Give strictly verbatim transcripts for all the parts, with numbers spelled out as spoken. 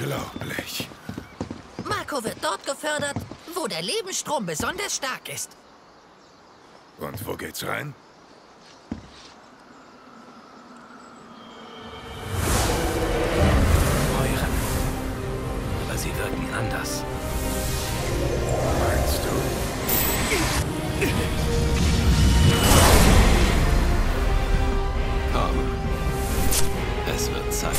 Unglaublich. Marco wird dort gefördert, wo der Lebensstrom besonders stark ist. Und wo geht's rein? Euren. Aber sie wirken anders. Meinst du? Komm. Es wird Zeit.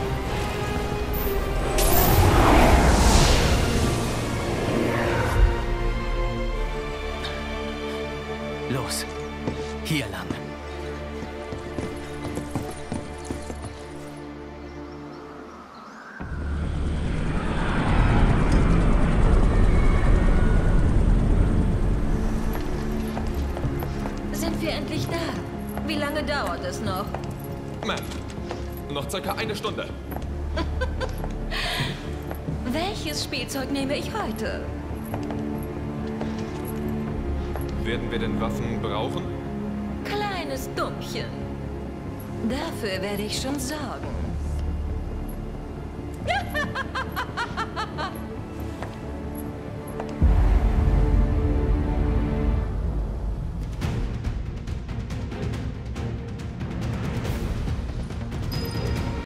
Los. Hier lang. Sind wir endlich da? Wie lange dauert es noch? Ma'am, noch circa eine Stunde. Welches Spielzeug nehme ich heute? Werden wir denn Waffen brauchen? Kleines Dummchen. Dafür werde ich schon sorgen.